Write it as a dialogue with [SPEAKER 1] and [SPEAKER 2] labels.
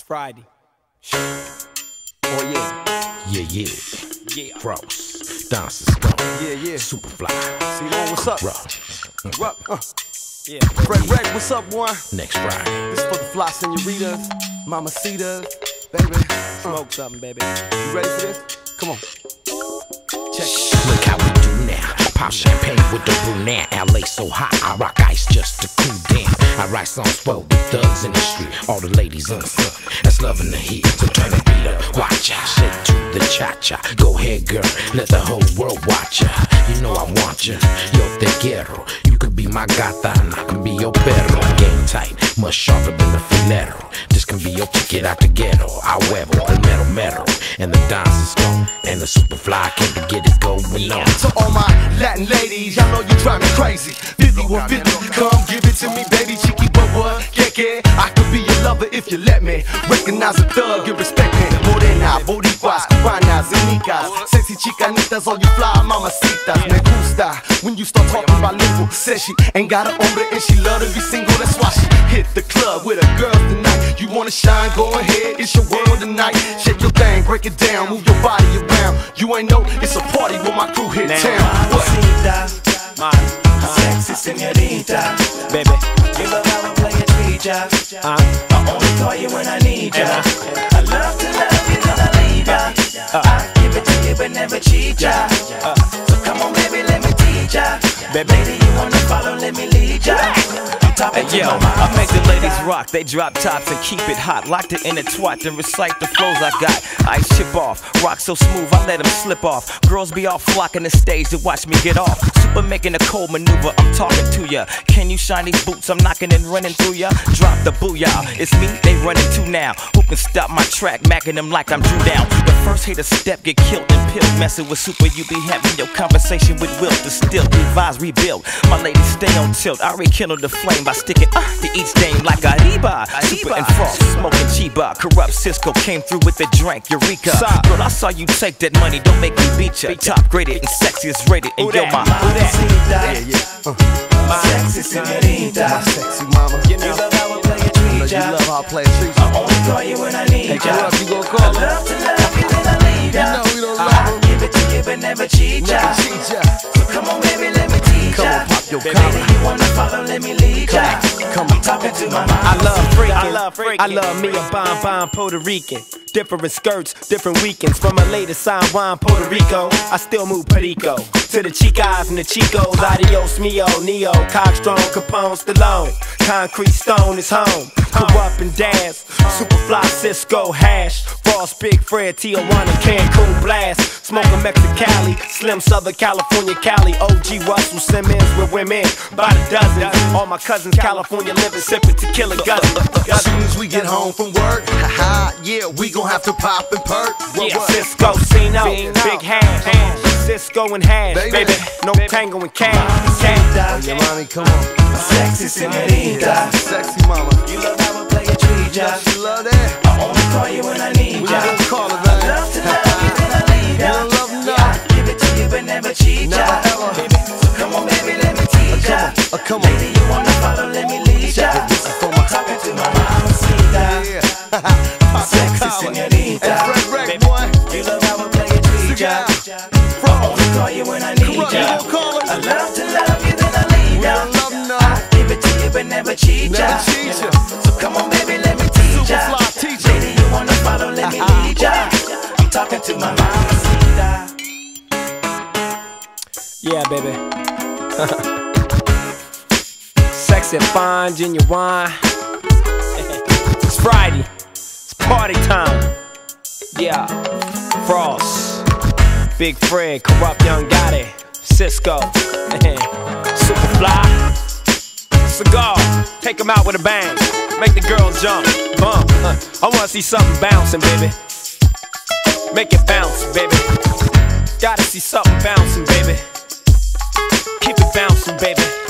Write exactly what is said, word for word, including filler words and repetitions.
[SPEAKER 1] Friday.
[SPEAKER 2] Oh yeah.
[SPEAKER 3] Yeah, yeah.
[SPEAKER 1] Yeah.
[SPEAKER 3] Frost. Dancing Stone.
[SPEAKER 2] Yeah, yeah.
[SPEAKER 3] Superfly.
[SPEAKER 2] See, Lord, what's up?
[SPEAKER 3] Rock.
[SPEAKER 2] Rock, uh.
[SPEAKER 1] Yeah.
[SPEAKER 2] Fred Reg, what's up, boy?
[SPEAKER 3] Next Friday.
[SPEAKER 2] This is for the fly senoritas, mamacitas, baby. Uh,
[SPEAKER 1] Smoke something, baby.
[SPEAKER 2] you ready for this? Come on. Check it.
[SPEAKER 3] Look how we do now. Pop champagne with the brunette. L A so hot, I rock ice just to cool down. I write songs for the thugs in the street. All the ladies on the sun that's loving the heat. So turn the beat up, watch out, shake to the cha-cha. Go ahead, girl, let the whole world watch ya. You know I want ya, yo te quiero. You could be my gata and I can be your perro. Game tight, much sharper than the filero. This can be your ticket out the ghetto. I huevo, el mero mero. And the dancing stone and the superfly can't get it going on.
[SPEAKER 2] To all my Latin ladies, y'all know you drive me crazy. fifty one fifty, come give it to me, baby. Chiqui boba, keke. I could be your lover if you let me. Recognize a thug and respect me. Morena, boricuas, cubanas, nicas. Sexy chicanitas, all you fly mamacitas. Me gusta when you start talking bilingual. Says she ain't got a hombre and she love to be single. That's why she hit the club with her girls tonight. You wanna shine, go ahead, it's your world tonight. Shake your thing, break it down, move your body around. You ain't know it's a party when my crew hit town. What?
[SPEAKER 4] Sexy señorita,
[SPEAKER 1] Baby.
[SPEAKER 4] you love how I play a teacher.
[SPEAKER 1] Uh,
[SPEAKER 4] I only call you when I need ya. I love to love you, then I leave ya. I give it to you, but never cheat ya. So come on, baby, let me teach ya.
[SPEAKER 1] Baby.
[SPEAKER 4] Lady, you wanna follow, let me lead ya. Top it to
[SPEAKER 1] Yo,
[SPEAKER 4] my mama.
[SPEAKER 1] I make the ladies rock, they drop tops and keep it hot. Lock it in a twat, then recite the flows I got. Ice chip off, rock so smooth, I let them slip off. Girls be all flocking the stage to watch me get off. Super making a cold maneuver, I'm talking to ya. Can you shine these boots, I'm knocking and running through ya. Drop the booyah, it's me, they running to now. Who can stop my track, macking them like I'm Drew Down. The first hater step, get killed and pilled. Messing with Super, you be having your conversation with Will. To still revise, rebuild. My ladies stay on tilt, I rekindle the flame by sticking uh, to each name like a Reba. Super and Frost, smoking Chiba. Corrupt Cisco came through with the drink, Eureka. Girl, I saw you take that money, don't make me beat ya. Top graded and sexiest rated, and yo, my who that?
[SPEAKER 2] Yeah, yeah. Uh,
[SPEAKER 4] Sexy señorita,
[SPEAKER 2] my sexy mama.
[SPEAKER 1] You
[SPEAKER 4] you
[SPEAKER 1] know,
[SPEAKER 4] love how I play a
[SPEAKER 2] I know
[SPEAKER 4] treat
[SPEAKER 2] you
[SPEAKER 4] ya.
[SPEAKER 2] love how I play a treat.
[SPEAKER 4] I only call you when I need
[SPEAKER 2] Hey,
[SPEAKER 4] ya.
[SPEAKER 2] what up, you gon'
[SPEAKER 4] I
[SPEAKER 2] call her?
[SPEAKER 4] love to love you, then I leave ya.
[SPEAKER 2] You know we don't love
[SPEAKER 4] I
[SPEAKER 2] her.
[SPEAKER 4] give it to you, but never cheat ya.
[SPEAKER 2] Never cheat ya.
[SPEAKER 4] So come on, baby, let me teach
[SPEAKER 2] Come
[SPEAKER 4] ya.
[SPEAKER 2] on, pop your
[SPEAKER 4] Baby,
[SPEAKER 2] collar.
[SPEAKER 4] you wanna follow, let me lead ya.
[SPEAKER 2] Come on.
[SPEAKER 4] Talking to my mama.
[SPEAKER 1] I love freaking.
[SPEAKER 5] I love freaking. I love me a bomb bomb Puerto Rican. Different skirts, different weekends. From a lady San Juan, Puerto Rico, I still move Perico. To the Chicas and the Chicos, adios mio, Neo, Cockstrong, Capone, Stallone. Concrete Stone is home. Corrupt and dance, Superfly, Cisco, Hash. Frost, Big Fred, Tijuana, Cancun, Blast. Smoking Mexicali, Slim Southern California, Cali. O G Russell Simmons with women by the dozen. All my cousins California living, sipping tequila guzzling.
[SPEAKER 2] As soon as we get home from work, haha, yeah, we gon' have to pop and perk. What,
[SPEAKER 5] Yeah,
[SPEAKER 2] what?
[SPEAKER 5] Cisco, Cino,
[SPEAKER 2] Cino.
[SPEAKER 5] Big Hash, Cisco and Hash,
[SPEAKER 2] Baby.
[SPEAKER 5] baby, no tango and cash, cash.
[SPEAKER 2] Yeah, mommy, come on.
[SPEAKER 4] Sexy señorita,
[SPEAKER 2] Sexy mama.
[SPEAKER 4] you love how I play a treat ya.
[SPEAKER 2] You love that?
[SPEAKER 4] I only call you when I need
[SPEAKER 2] We
[SPEAKER 4] ya.
[SPEAKER 2] gon' call her,
[SPEAKER 4] I
[SPEAKER 2] man.
[SPEAKER 4] love to love you, then I leave ya.
[SPEAKER 2] You don't love her, no.
[SPEAKER 4] Yeah, I give it to you, but never cheat ya.
[SPEAKER 2] Never ever.
[SPEAKER 4] Baby, so come on, baby, let me teach ya.
[SPEAKER 2] Come on, uh, come on.
[SPEAKER 4] Lady, you wanna follow, let me lead ya.
[SPEAKER 2] Check it, this is for my-
[SPEAKER 4] Talking to my mama,
[SPEAKER 2] Yeah. Pop your
[SPEAKER 4] Sexy
[SPEAKER 2] collar.
[SPEAKER 4] señorita.
[SPEAKER 2] And Fred Reg, boy.
[SPEAKER 4] You love how I play a treat ya. I only call you when I need
[SPEAKER 2] Corrupt,
[SPEAKER 4] ya.
[SPEAKER 2] you gon' call her?
[SPEAKER 4] I love to love you, then I leave
[SPEAKER 2] We
[SPEAKER 4] ya.
[SPEAKER 2] don't love her, no.
[SPEAKER 4] I give it to you, but never cheat ya.
[SPEAKER 2] Never cheat ya.
[SPEAKER 4] So come on, baby, let me teach ya.
[SPEAKER 2] Superfly teacher.
[SPEAKER 4] Lady, you wanna follow, let me lead ya. I'm talking to my mama,
[SPEAKER 5] Yeah, baby. Sexy, fine, genuine. It's Friday. It's party time. Yeah. Frost, Big Fred, Corrupt Young Gotti, Cisco, Superfly, Cigar. Take 'em out with a bang. Make the girls jump, bump. I wanna see something bouncing, baby. Make it bounce, baby. Gotta see something bouncing, baby. Keep it bouncing, baby.